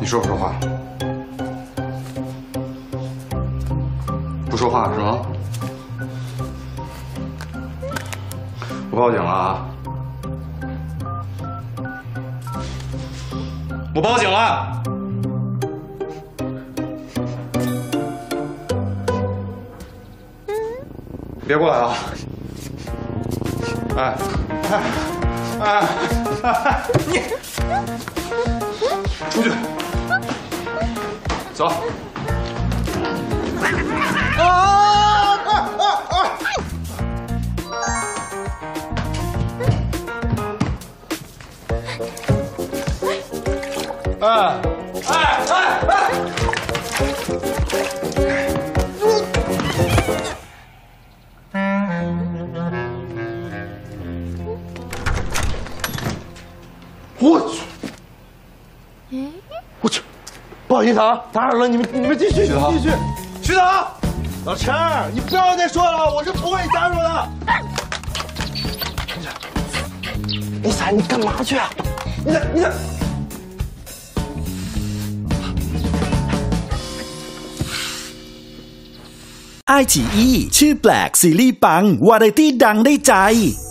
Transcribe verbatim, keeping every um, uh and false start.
你说不说话？不说话是吗？我报警了啊！我报警了！别过来啊！哎哎哎哎！你出去，走。啊啊啊啊！哎哎哎哎！我去！我去！不好意思啊，打扰了你们，你们继续，继续。徐导，老陈，你不要再说了，我是不会加入的。你闪，你干嘛去啊？你闪，你闪！ ไอ จี อี ชื่อแปลกซีรีส์ปังวาไรตี้ดังได้ใจ